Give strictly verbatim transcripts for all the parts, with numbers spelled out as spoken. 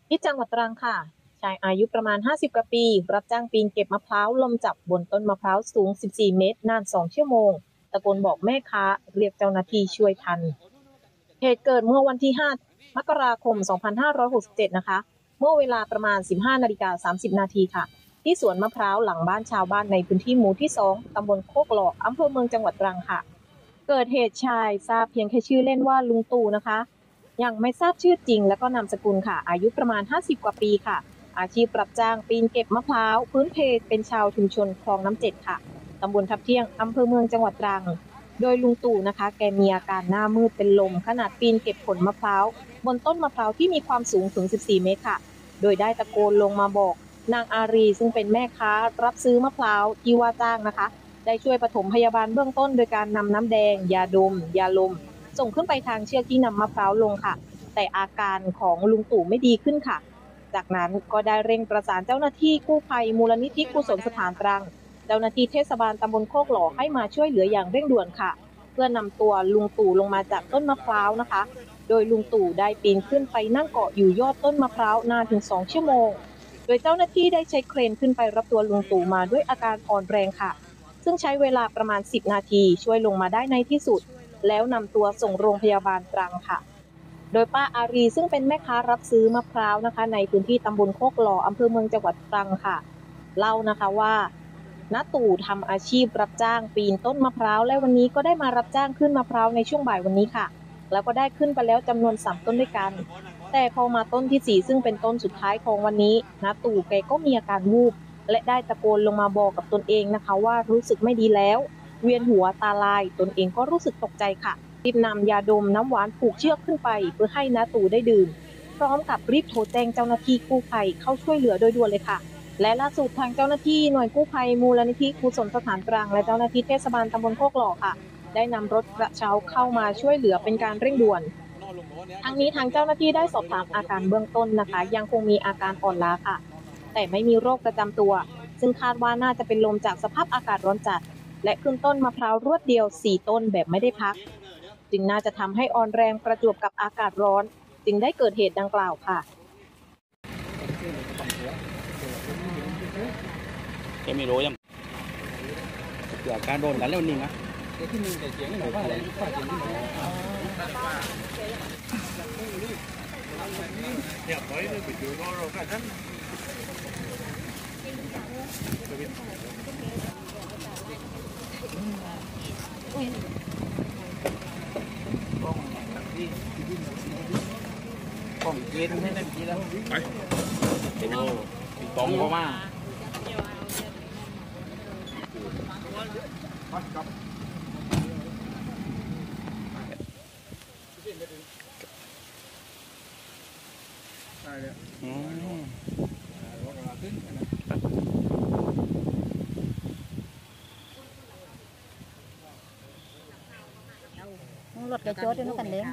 ที่จังหวัดตรังค่ะชายอายุประมาณห้าสิบกว่าปีรับจ้างปีนเก็บมะพร้าวลมจับบนต้นมะพร้าวสูงสิบสี่เมตรนานสองชั่วโมงตะโกนบอกแม่ค้าเรียกเจ้าหน้าที่ช่วยทันเหตุเกิดเมื่อวันที่ห้ามกราคมสองพันห้าร้อยหกสิบเจ็ดนะคะเมื่อเวลาประมาณ สิบห้านาฬิกาสามสิบนาทีค่ะที่สวนมะพร้าวหลังบ้านชาวบ้านในพื้นที่หมู่ที่สองตำบลโคกหล่ออำเภอเมืองจังหวัดตรังค่ะเกิดเหตุชายทราบเพียงแค่ชื่อเล่นว่าลุงตู่นะคะยังไม่ทราบชื่อจริงและก็นามสกุลค่ะอายุประมาณห้าสิบกว่าปีค่ะอาชีพรับจ้างปีนเก็บมะพร้าวพื้นเพเป็นชาวชุมชนคลองน้ำเจ็ดค่ะตำบลทับเที่ยงอำเภอเมืองจังหวัดตรังโดยลุงตู่นะคะแกมีอาการหน้ามืดเป็นลมขณะปีนเก็บผลมะพร้าวบนต้นมะพร้าวที่มีความสูงถึงสิบสี่เมตรค่ะโดยได้ตะโกนลงมาบอกนางอารีซึ่งเป็นแม่ค้ารับซื้อมะพร้าวที่ว่าจ้างนะคะได้ช่วยปฐมพยาบาลเบื้องต้นโดยการนำน้ำแดงยาดมยาลมส่งขึ้นไปทางเชือกที่นำมะพร้าวลงค่ะแต่อาการของลุงตู่ไม่ดีขึ้นค่ะจากนั้นก็ได้เร่งประสานเจ้าหน้าที่กู้ภัยมูลนิธิกุศลสถานตรังเจ้าหน้าที่เทศบาลตำบลโคกหล่อให้มาช่วยเหลืออย่างเร่งด่วนค่ะเพื่อนำตัวลุงตู่ลงมาจากต้นมะพร้าวนะคะโดยลุงตู่ได้ปีนขึ้นไปนั่งเกาะอยู่ยอดต้นมะพร้าวนานถึงสองชั่วโมงโดยเจ้าหน้าที่ได้ใช้เครนขึ้นไปรับตัวลุงตู่มาด้วยอาการอ่อนแรงค่ะซึ่งใช้เวลาประมาณสิบนาทีช่วยลงมาได้ในที่สุดแล้วนำตัวส่งโรงพยาบาลตรังค่ะโดยป้าอารีซึ่งเป็นแม่ค้ารับซื้อมะพร้าวนะคะในพื้นที่ตำบลโคกหล่ออำเภอเมืองจังหวัดตรังค่ะเล่านะคะว่าณตู่ทำอาชีพรับจ้างปีนต้นมะพร้าวและวันนี้ก็ได้มารับจ้างขึ้นมะพร้าวในช่วงบ่ายวันนี้ค่ะแล้วก็ได้ขึ้นไปแล้วจำนวนสามต้นด้วยกันแต่พอมาต้นที่สี่ซึ่งเป็นต้นสุดท้ายของวันนี้ณตู่แกก็มีอาการวูบและได้ตะโกนลงมาบอกกับตนเองนะคะว่ารู้สึกไม่ดีแล้วเวียนหัวตาลายตนเองก็รู้สึกตกใจค่ะรีบนำยาดมน้ำหวานผูกเชือกขึ้นไปเพื่อให้ณตู่ได้ดื่มพร้อมกับรีบโทรแจ้งเจ้าหน้าที่กู้ภัยเข้าช่วยเหลือโดยด่วนเลยค่ะและล่าสุดทางเจ้าหน้าที่หน่วยกู้ภัยมูลนิธิกุศลสถานตรังและเจ้าหน้าที่เทศบาลตำบลโคกหล่อค่ะได้นำรถกระเช้าเข้ามาช่วยเหลือเป็นการเร่งด่วนทั้งนี้ทางเจ้าหน้าที่ได้สอบถามอาการเบื้องต้นนะคะยังคงมีอาการอ่อนล้าค่ะแต่ไม่มีโรคประจำตัวซึ่งคาดว่าน่าจะเป็นลมจากสภาพอากาศร้อนจัดและขึ้นต้นมะพร้าวรวดเดียวสี่ต้นแบบไม่ได้พักจึงน่าจะทำให้อ่อนแรงประจวบกับอากาศร้อนจึงได้เกิดเหตุดังกล่าวค่ะแกไม่รู้ยังเกิดการโดนกันแล้วนี่นะเนี่ยไปเลยไปดูรอเรากันนั้นกล้องเย็นให้ได้ทีแล้วไปโอ้กล้องก็มาครับได้เลยอืมรถกระโจดอยู่นู่นกันเด้ง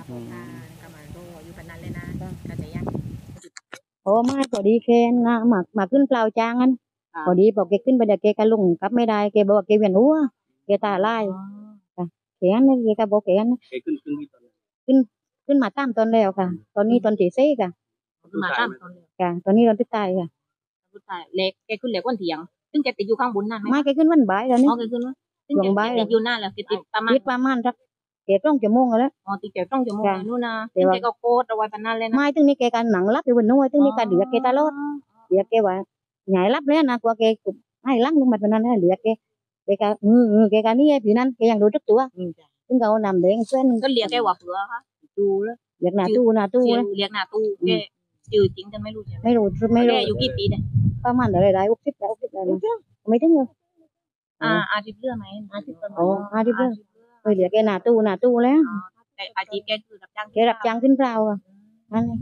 โอ้ไม่พอดีแกนะมามาขึ้นเปล่าจางอันพอดีบอกแกขึ้นไปเดี๋ยวแกกระลุงกลับไม่ได้แกบอกแกเวียนหัวแกตาลายแกนนี่แกก็บอกแกนแกขึ้นขึ้นที่ตอนขึ้นขึ้นมาตามตอนแล้วค่ะตอนนี้ตอนที่สี่ค่ะมาตามตอนแล้วค่ะตอนนี้ตอนที่ตายค่ะสุดท้ายเล็กแกขึ้นเล็กวันเถียงซึ่งแกติดอยู่ข้างบนนั่นไหมไม่แกขึ้นวันบ่ายแล้วนี่อ๋อแกขึ้นว่าซึ่งแกติดอยู่นั่นแหละแกติดประมาณติดประมาณสักแกต้องจะโมงแล้วอ๋อติดแกต้องจะโมงนู่นนะซึ่งแกก็โคตรเอาไว้ปานนั้นเลยนะไม่ตึงนี้แกกันหนังรับอยู่บนนู้นตึงนี้การเดือดแกตลอดเดือดแกว่าใหญ่รับเลยนะกว่าแกให้ลังลงมาปานนั้นเดือดแกแกก็อือแกกันนี่ปีนั้นแกยังดูทุกตัวซึ่งเขานำแดงเส้นก็เรียกแกว่าเผือค่ะดูแล้วเรียกหน้าตู้หน้าตู้เรียกหน้าตู้แกชื่อจริงจะไม่รู้ใช่ไหมไม่รู้ไม่รู้แกอยู่กี่ปีเนี่ยประมาณอะไรได้หกสิบแล้วหกสิบแล้วไม่ถึงเลยอ่าอาชีพเรือไหมอาชีพอ๋ออาชีพเรือเคยเรียกแกหน้าตู้หน้าตู้แล้วแต่อาชีพแกคือรับจ้างแกรับจ้างขึ้นเปล่าอ่ะนั่นเอง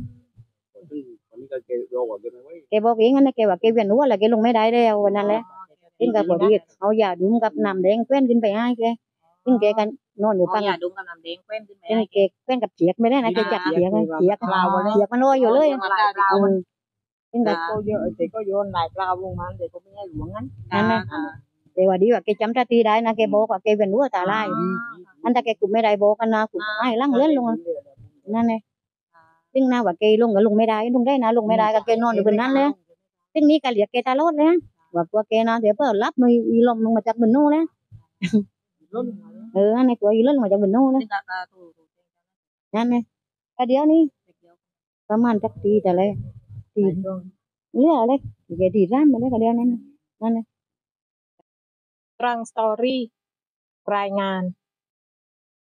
แกบอกเองนะแกว่าแกเวียนหัวแล้วแกลงไม่ได้แล้ววันนั้นแหละซึ่งก็พอดีเอายาดุมกับน้ำแดงแป้นขึ้นไปให้แกซึ่งแกกันนอนอยู่ฟังยาดุมกับน้ำแดงแป้นขึ้นไปซึ่งแกแป้นกับเสียกไม่ได้นะแกจับเสียกเสียกเสียกมันลอยอยู่เลยซึ่งก็เยอะแต่ก็โยนหลายปลาลงมาแต่ก็ไม่ให้หลวงงั้นนั่นแหละแต่ว่าดีว่าแกจำท่าทีได้นะแกบอกว่าแกเวียนหัวตาลายอันแต่แกกุมไม่ได้บอกกันนะกุมให้ลังเล่นลงนั่นเลยซึ่งนาว่าแกลงก็ลงไม่ได้ลงได้นะลงไม่ได้ก็แกนอนอยู่บนนั้นเลยซึ่งนี้ก็เรียกแกตลอดเลยว่าตัวแกนอนเดี๋ยวเพิ่นรับมืออีลมลงมาจากบนโน่นเลยเออในตัวอีลมมาจากบนโน่นเลยนั่นไงก็เดี๋ยวนี้ประมาณสักตีแต่เลยตีเรื่องอะไรแกตีร้านมาได้ก็เดี๋ยวนั้นนั่นเลยตรังสตอรี่รายงาน